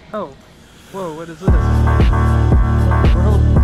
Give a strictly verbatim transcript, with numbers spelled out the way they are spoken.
Oh, whoa, what is this? What in the world?